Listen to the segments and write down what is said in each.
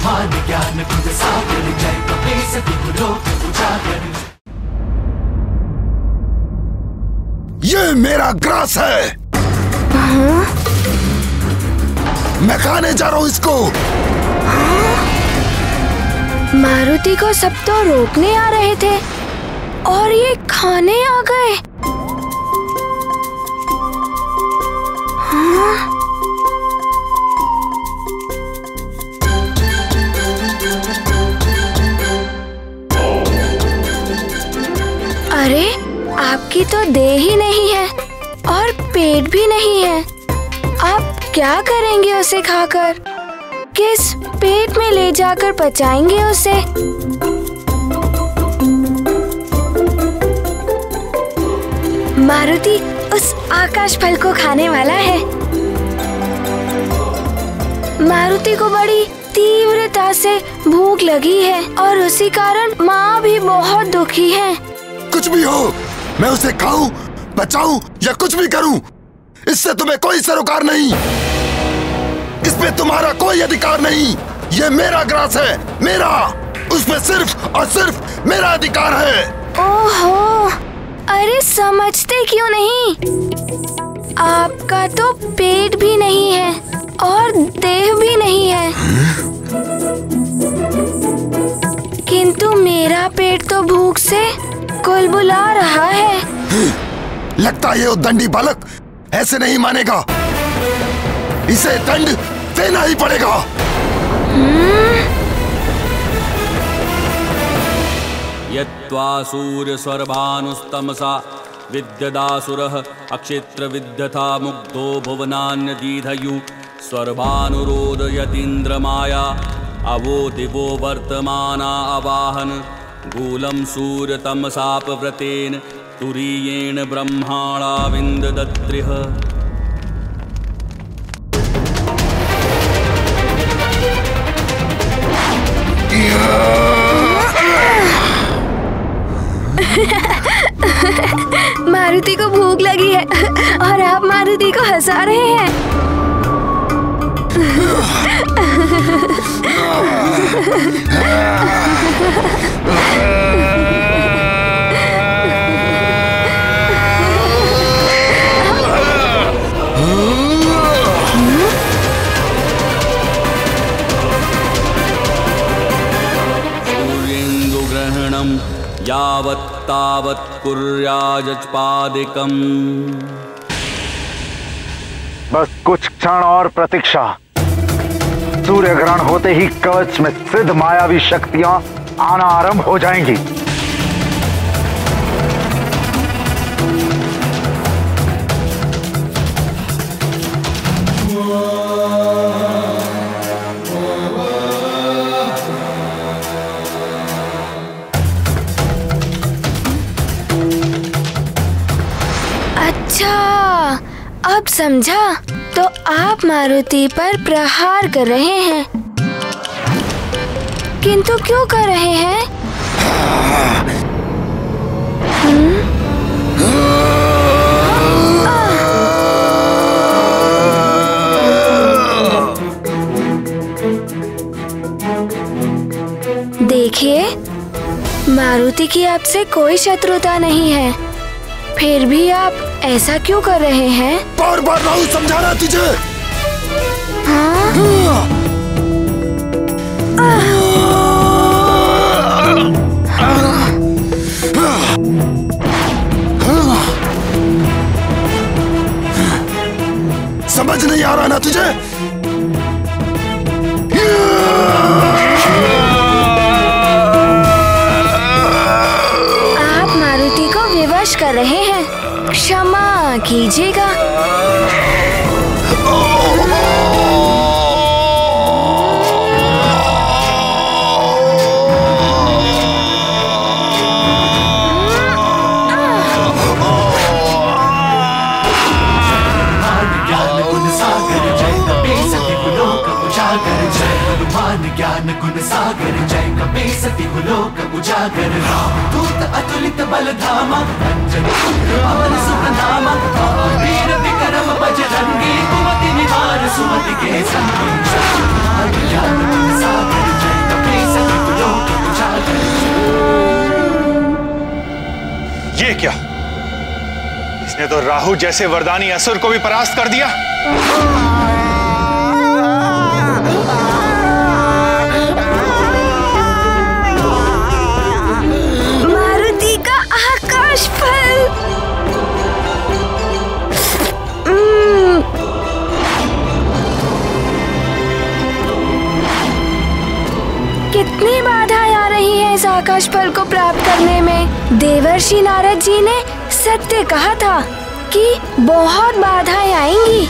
हनुमान ज्ञान गुण सागर जय कपीस तिहु लोक उजागर। ये मेरा ग्रास है। मैं खाने जा रहा हूँ इसको। मारुति को सब तो रोकने आ रहे थे और ये खाने आ गए। अरे आपकी तो देह ही नहीं है और पेट भी नहीं है। आप क्या करेंगे उसे खाकर? किस पेट में ले जाकर पचाएंगे उसे? मारुति उस आकाश फल को खाने वाला है। मारुति को बड़ी तीव्रता से भूख लगी है और उसी कारण माँ भी बहुत दुखी है। कुछ भी हो, मैं उसे खाऊं, बचाऊं या कुछ भी करूं, इससे तुम्हें कोई सरोकार नहीं। इसमें तुम्हारा कोई अधिकार नहीं। ये मेरा ग्रास है, मेरा। उसमें सिर्फ और सिर्फ मेरा अधिकार है। ओहो, अरे समझते क्यों नहीं? आपका तो पेट भी नहीं है और देह भी नहीं है। किंतु मेरा पेट तो भूख से कुलबुला रहा है। लगता है ये उद्दंडी बालक ऐसे नहीं मानेगा। इसे दंड देना ही पड़ेगा। यत्वा सूर्य स्वर्भानुस्तमसा विद्यदासुरः अक्षेत्र विद्यथा मुग्धो भुवनान्य दीधयु स्वर्भानुरोदयतीन्द्रमाया अवो दिवो वर्तमाना अवाहन गूलं सूर्यतमसापव्रतेन तुरीयेण ब्रह्माणा विन्ददत्रिः। मारुति को भूख लगी है और आप मारुति को हंसा रहे हैं। सूर्येन्दु ग्रहणं यावत् तावत् कुर्याजपादिकम्। बस कुछ क्षण और प्रतीक्षा। सूर्य ग्रहण होते ही कवच में सिद्ध मायावी शक्तियां आना आरंभ हो जाएंगी। अब समझा, तो आप मारुति पर प्रहार कर रहे हैं, किंतु क्यों कर रहे हैं? देखिए, मारुति की आपसे कोई शत्रुता नहीं है, फिर भी आप ऐसा क्यों कर रहे हैं? बार बार राहु समझाना तुझे। हाँ? समझ नहीं आ रहा ना तुझे? आप मारुति को विवश कर रहे हैं, क्षमा कीजिएगा। ज्ञान गुण सागर जय कपीस तिहु लोक उजागर। राम दूत अतुलित बल धामा अंजनी पुत्र पवन सुत नामा। वीर विक्रम बजरंगी कुमति निवार सुमति के संगी। ज्ञान गुण सागर इसने तो राहु जैसे वरदानी असुर को भी परास्त कर दिया। मारुति का आकाश फल। कितनी बाधाएं आ रही हैं इस आकाश फल को प्राप्त करने में। देवर्षि नारद जी ने सत्य कहा था कि बहुत बाधाएं आएंगी,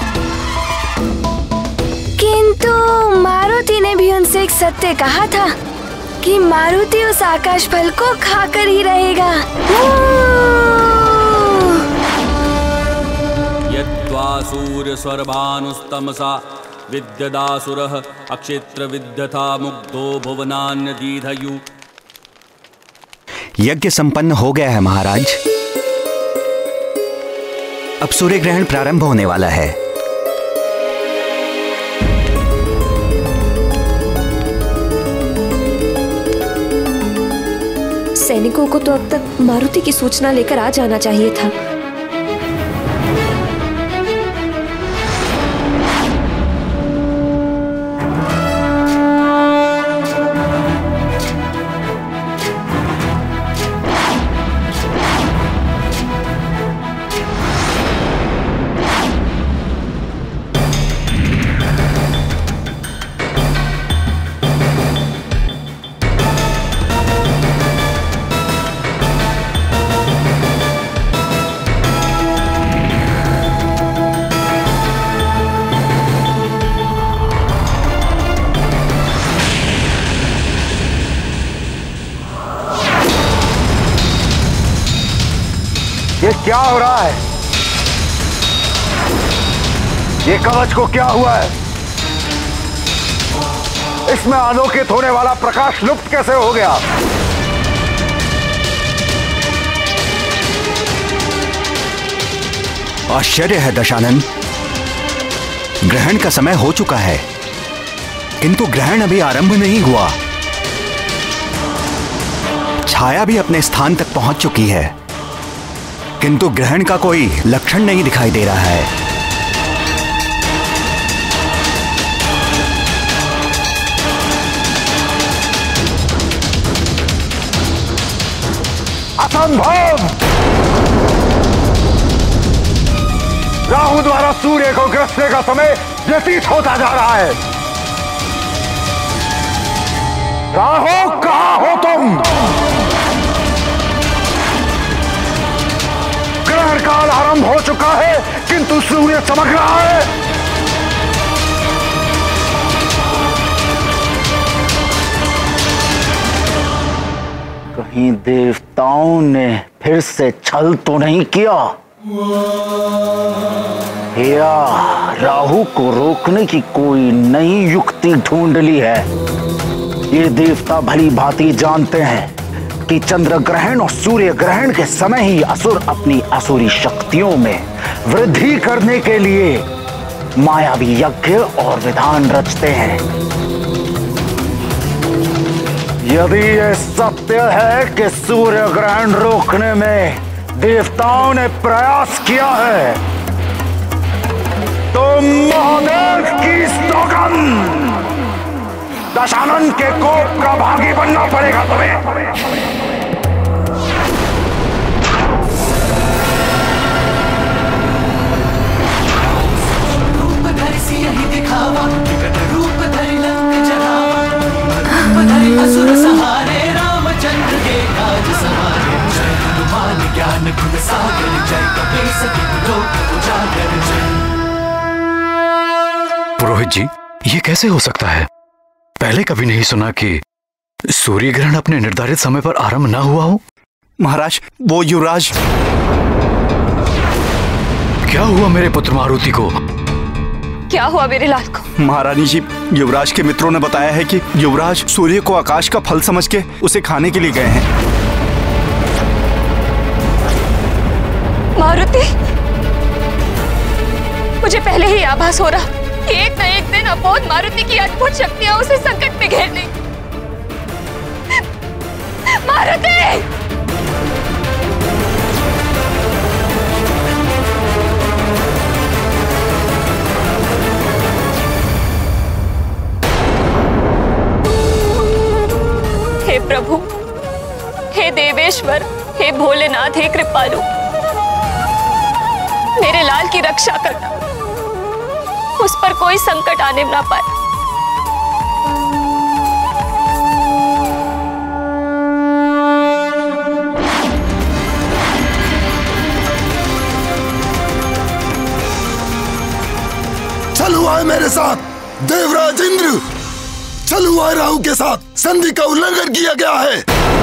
किंतु मारुति ने भी उनसे एक सत्य कहा था कि मारुति उस आकाश फल को खाकर ही रहेगा। यद्वा सूर्य स्वर्भानुस्तमसा विद्यदासुरः अक्षेत्र विद्यथा मुग्धो भुवनान्य दीधयु। यज्ञ संपन्न हो गया है महाराज। अब सूर्य ग्रहण प्रारंभ होने वाला है। सैनिकों को तो अब तक मारुति की सूचना लेकर आ जाना चाहिए था। ये क्या हो रहा है? ये कवच को क्या हुआ है? इसमें आलोकित होने वाला प्रकाश लुप्त कैसे हो गया? आश्चर्य है दशानन, ग्रहण का समय हो चुका है किंतु ग्रहण अभी आरंभ नहीं हुआ। छाया भी अपने स्थान तक पहुंच चुकी है किंतु ग्रहण का कोई लक्षण नहीं दिखाई दे रहा है। असंभव! राहु द्वारा सूर्य को ग्रसने का समय व्यतीत होता जा रहा है। राहु, कहां हो तुम? ग्रहण काल आरंभ हो चुका है किंतु सूर्य चमक रहा है। कहीं देवताओं ने फिर से छल तो नहीं किया या राहु को रोकने की कोई नई युक्ति ढूंढ ली है। ये देवता भली भांति जानते हैं कि चंद्र ग्रहण और सूर्य ग्रहण के समय ही असुर अपनी असुरी शक्तियों में वृद्धि करने के लिए मायावी यज्ञ और विधान रचते हैं। यदि यह सत्य है कि सूर्य ग्रहण रोकने में देवताओं ने प्रयास किया है तो महादेव की सौगंध, दशानन के कोप का भागी बनना पड़ेगा तुम्हें। रूप धरि सिंह दिखावा, विकट रूप धरि लंक जरावा, रूप धरि असुर सहारे, रामचंद्र के काज सवारे। जय हनुमान ज्ञान गुण सागर, जय कपीस तिहु लोक उजागर। पुरोहित जी, ये कैसे हो सकता है? पहले कभी नहीं सुना कि सूर्य ग्रहण अपने निर्धारित समय पर आरंभ ना हुआ हो। महाराज, वो युवराज। क्या हुआ मेरे पुत्र मारुति को? क्या हुआ मेरे लाल को? महारानी जी, युवराज के मित्रों ने बताया है कि युवराज सूर्य को आकाश का फल समझ के उसे खाने के लिए गए हैं। मारुति, मुझे पहले ही आभास हो रहा कि एक न एक दिन अबोध मारुति की अद्भुत शक्तियां उसे संकट में घेर लेंगी। मारुति! प्रभु, हे देवेश्वर, हे भोलेनाथ, हे कृपालु, मेरे लाल की रक्षा करना, उस पर कोई संकट आने ना पाए। चलो आए मेरे साथ देवराज इंद्र, चलो आए राहु के साथ, संधि का उल्लंघन किया गया है।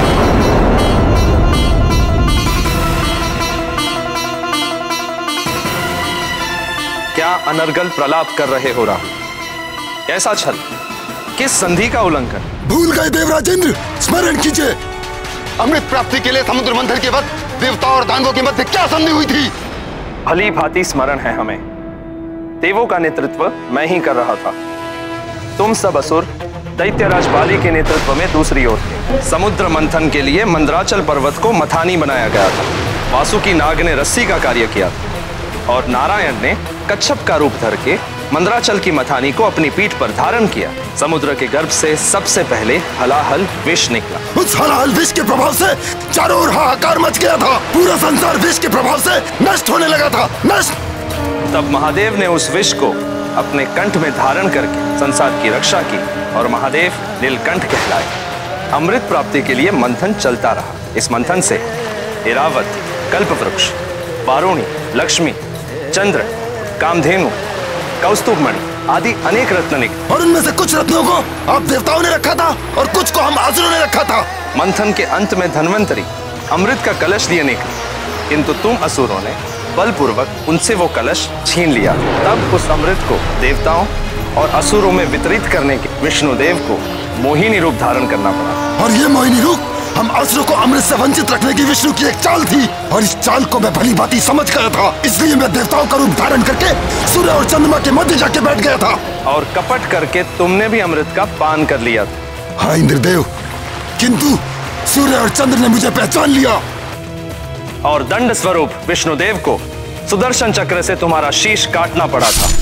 क्या अनर्गल प्रलाप कर रहे हो राहु? कैसा छल? किस संधि का उल्लंघन? भूल गए देवराज इंद्र, स्मरण कीजिए। अमृत प्राप्ति के लिए समुद्र मंथन के वक्त देवताओं और दानवों के मध्य क्या संधि हुई थी? भली भांति स्मरण है हमें। देवों का नेतृत्व मैं ही कर रहा था। तुम सब असुर दैत्यराज बाली के नेतृत्व में दूसरी ओर थे। समुद्र मंथन के लिए मंदराचल पर्वत को मथानी बनाया गया था। वासुकी नाग ने रस्सी का कार्य किया था और नारायण ने कच्छप का रूप धर के मंदराचल की मथानी को अपनी पीठ पर धारण किया। समुद्र के गर्भ से सबसे पहले हलाहल विष निकला। उस हलाहल विष के प्रभाव से चारों ओर हाहाकार मच गया था। पूरा संसार विष के प्रभाव से नष्ट होने लगा था। नष्ट। तब महादेव ने उस विष को अपने कंठ में धारण करके संसार की रक्षा की और महादेव नीलकंठ कहलाए। अमृत प्राप्ति के लिए मंथन चलता रहा। इस मंथन से ऐरावत, कल्पवृक्ष, वारुणी, लक्ष्मी, चंद्र, कामधेनु, कौस्तुभमणि आदि अनेक रत्न निकले। और उनमें से कुछ रत्नों को आप देवताओं ने रखा था और कुछ को हम असुरों ने रखा था। मंथन के अंत में धन्वंतरी अमृत का कलश लिए निकले, किंतु तुम असुरों ने बलपूर्वक उनसे वो कलश छीन लिया। तब उस अमृत को देवताओं और असुरों में वितरित करने के विष्णुदेव को मोहिनी रूप धारण करना पड़ा। और ये मोहिनी रूप हम असुरों को अमृत से वंचित रखने की विष्णु की एक चाल थी और इस चाल को मैं भली भांति समझ गया था। इसलिए मैं देवताओं का रूप धारण करके सूर्य और चंद्रमा के मध्य जाके बैठ गया था। और कपट करके तुमने भी अमृत का पान कर लिया था। हाँ इंद्रदेव, किंतु सूर्य और चंद्र ने मुझे पहचान लिया और दंड स्वरूप विष्णुदेव को सुदर्शन चक्र से तुम्हारा शीश काटना पड़ा था।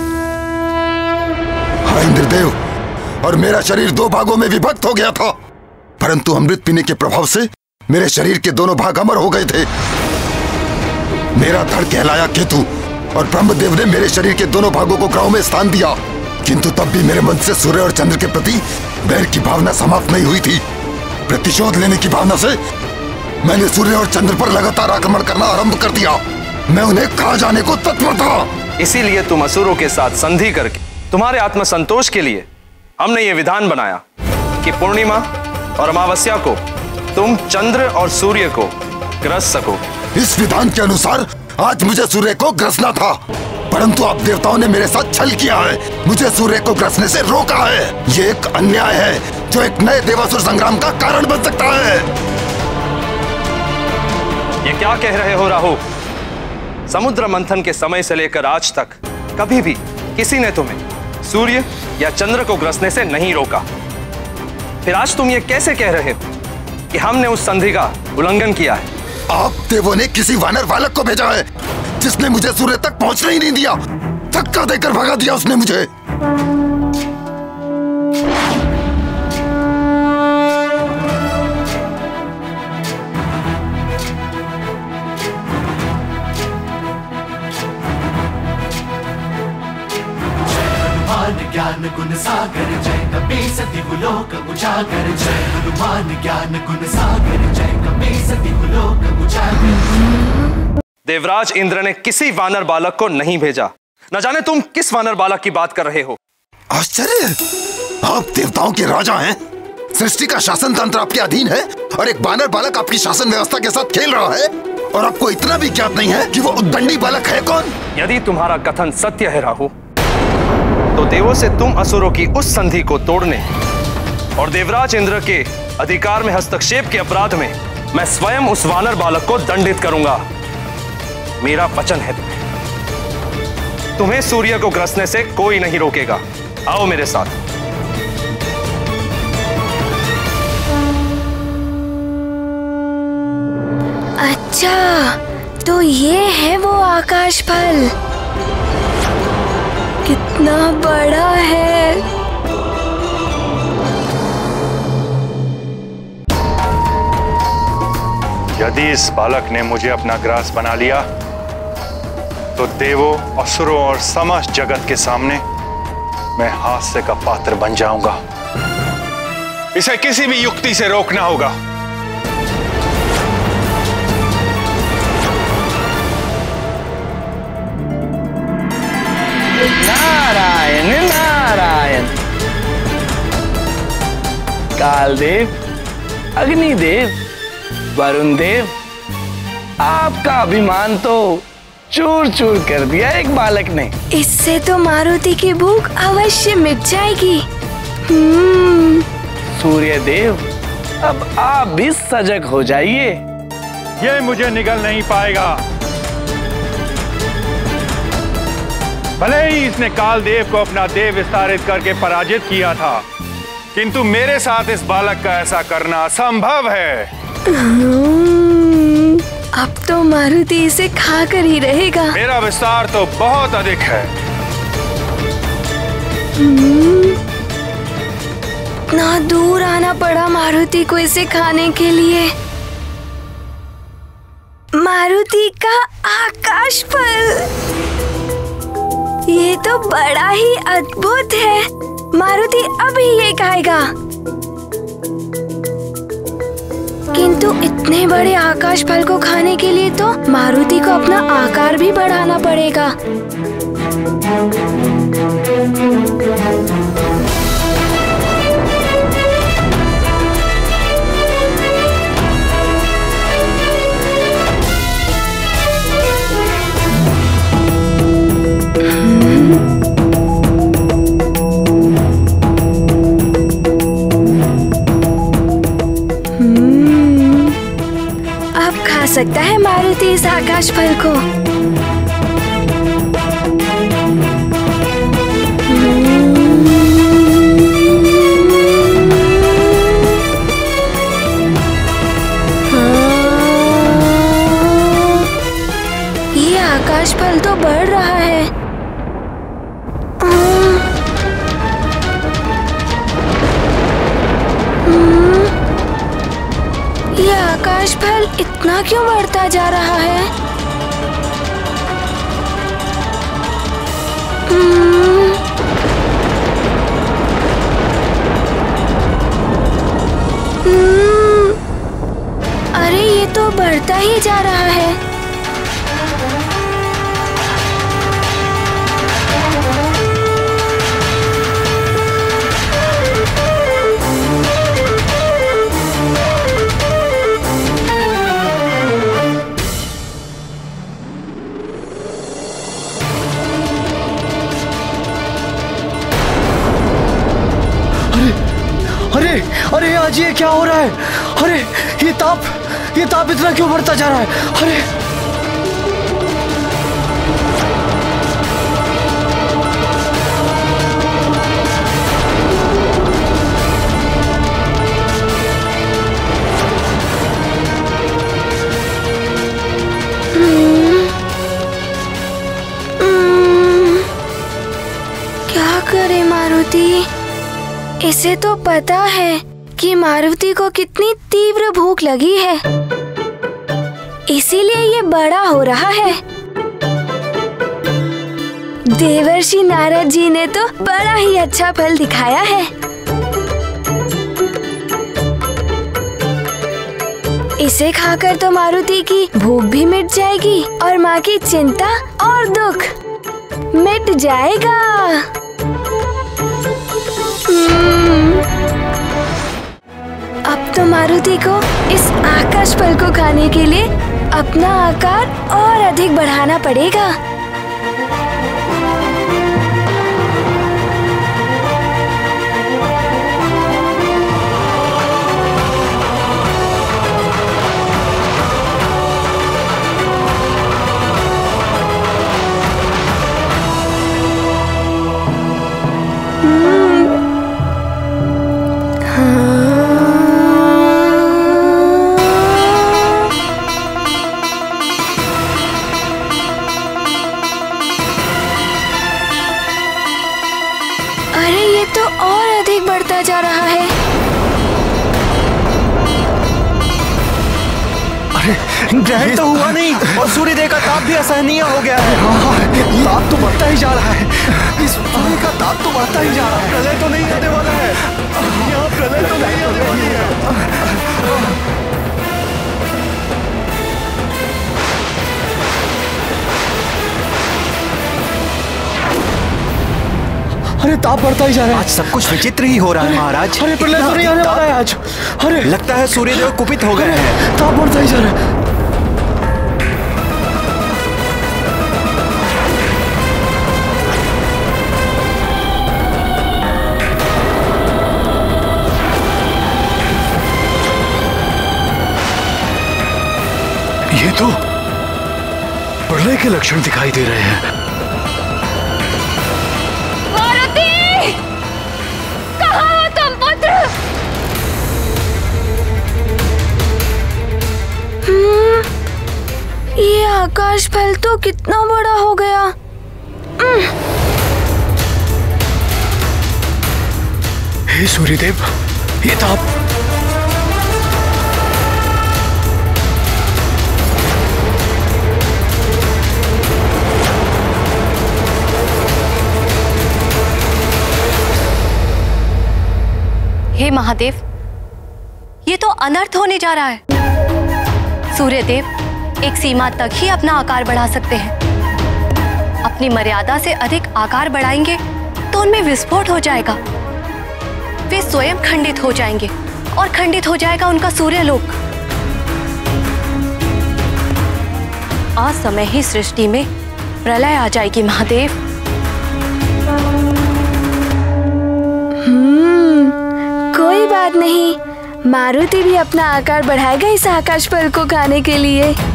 हाँ इंद्रदेव, और मेरा शरीर दो भागों में विभक्त हो गया था, परंतु अमृत पीने के प्रभाव से मेरे शरीर के दोनों भाग अमर हो गए थे। मेरा धड़ कहलाया केतु और ब्रह्मदेव ने मेरे शरीर के दोनों भागों को ग्रहों में स्थान दिया, किंतु तब भी मेरे मन से सूर्य और चंद्र के प्रति बैर की भावना समाप्त नहीं हुई थी। प्रतिशोध लेने की भावना से मैंने सूर्य और चंद्र पर लगातार आक्रमण करना आरंभ कर दिया। मैं उन्हें खा जाने को तत्पर था। इसीलिए तुम असुरों के साथ संधि करके तुम्हारे आत्मसंतोष के लिए हमने ये विधान बनाया कि पूर्णिमा और अमावस्या को तुम चंद्र और सूर्य को ग्रस सको। इस विधान के अनुसार आज मुझे सूर्य को ग्रसना था, परंतु आप देवताओं ने मेरे साथ छल किया है। मुझे सूर्य को ग्रसने से रोका है। ये एक अन्याय है जो एक नए देवासुर संग्राम का कारण बन सकता है। ये क्या कह रहे हो राहु? समुद्र मंथन के समय से लेकर आज तक कभी भी किसी ने तुम्हें सूर्य या चंद्र को ग्रसने से नहीं रोका। फिर आज तुम ये कैसे कह रहे हो कि हमने उस संधि का उल्लंघन किया है? आप देवों ने किसी वानर बालक को भेजा है जिसने मुझे सूर्य तक पहुंचने ही नहीं दिया। धक्का देकर भगा दिया उसने मुझे। ज्ञान गुण सागर जय कपीस दिवलोक उजागर। जय हनुमान ज्ञान गुण सागर जय कपीस दिवलोक उजागर। देवराज इंद्र ने किसी वानर बालक को नहीं भेजा। न जाने तुम किस वानर बालक की बात कर रहे हो। आश्चर्य, आप देवताओं के राजा हैं। सृष्टि का शासन तंत्र आपके अधीन है और एक वानर बालक आपकी शासन व्यवस्था के साथ खेल रहा है और आपको इतना भी ज्ञात नहीं है कि वो उद्दंडी बालक है कौन। यदि तुम्हारा कथन सत्य है राहु, तो देवों से तुम असुरों की उस संधि को तोड़ने और देवराज इंद्र के अधिकार में हस्तक्षेप के अपराध में मैं स्वयं उस वानर बालक को दंडित करूंगा। मेरा वचन है तुम्हें सूर्य को ग्रसने से कोई नहीं रोकेगा। आओ मेरे साथ। अच्छा, तो ये है वो आकाश फल। कितना बड़ा है। यदि इस बालक ने मुझे अपना ग्रास बना लिया तो देवों, असुरों और समस्त जगत के सामने मैं हास्य का पात्र बन जाऊंगा। इसे किसी भी युक्ति से रोकना होगा। नारायण नारायण। कालदेव, अग्निदेव, वरुण देव, आपका अभिमान तो चूर चूर कर दिया एक बालक ने। इससे तो मारुति की भूख अवश्य मिट जाएगी। सूर्य देव, अब आप भी सजग हो जाइए। ये मुझे निगल नहीं पाएगा। भले ही इसने कालदेव को अपना देव विस्तारित करके पराजित किया था, किंतु मेरे साथ इस बालक का ऐसा करना असंभव है। अब तो मारुति इसे खाकर ही रहेगा। मेरा विस्तार तो बहुत अधिक है। इतना दूर आना पड़ा मारुति को इसे खाने के लिए। मारुति का आकाश फल, ये तो बड़ा ही अद्भुत है। मारुति अभी ये खाएगा। किंतु इतने बड़े आकाश फल को खाने के लिए तो मारुति को अपना आकार भी बढ़ाना पड़ेगा। सकता है मारुति इस आकाश फल को। ये आकाश फल तो बढ़ रहा है। ये आकाश फल इतना क्यों बढ़ता जा रहा है? अरे ये तो बढ़ता ही जा रहा है। अरे आज ये क्या हो रहा है? अरे ये ताप इतना क्यों बढ़ता जा रहा है? अरे क्या करे मारुति? इसे तो पता है कि मारुति को कितनी तीव्र भूख लगी है, इसीलिए ये बड़ा हो रहा है। देवर्षि नारद जी ने तो बड़ा ही अच्छा फल दिखाया है। इसे खाकर तो मारुति की भूख भी मिट जाएगी और माँ की चिंता और दुख मिट जाएगा। अब तो मारुति को इस आकाश फल को खाने के लिए अपना आकार और अधिक बढ़ाना पड़ेगा। ग्रहण तो हुआ नहीं और सूर्यदेव का ताप भी असहनीय हो गया है। ताप तो बढ़ता ही जा रहा है। इस सूर्य का ताप तो बढ़ता ही जा रहा है। प्रलय तो नहीं आने वाला है। यहाँ प्रलय तो नहीं आने वाली है। अरे ताप बढ़ता ही जा रहा है। आज सब कुछ विचित्र ही हो रहा है महाराज। अरे प्रलय तो नहीं आने वाला है आज। अरे लगता है सूर्यदेव कुपित हो गए हैं। ताप बढ़ता ही जा रहा है। ये तो प्रलय के लक्षण दिखाई दे रहे हैं। ये आकाश फल तो कितना बड़ा हो गया। हे सूर्यदेव, ये ताप हे महादेव, ये तो अनर्थ होने जा रहा है। सूर्यदेव एक सीमा तक ही अपना आकार बढ़ा सकते हैं। अपनी मर्यादा से अधिक आकार बढ़ाएंगे तो उनमें विस्फोट हो जाएगा। वे स्वयं खंडित हो जाएंगे और खंडित हो जाएगा उनका सूर्यलोक। असमय ही सृष्टि में प्रलय आ जाएगी महादेव। कोई बात नहीं, मारुति भी अपना आकार बढ़ाएगा इस आकाश फल को खाने के लिए।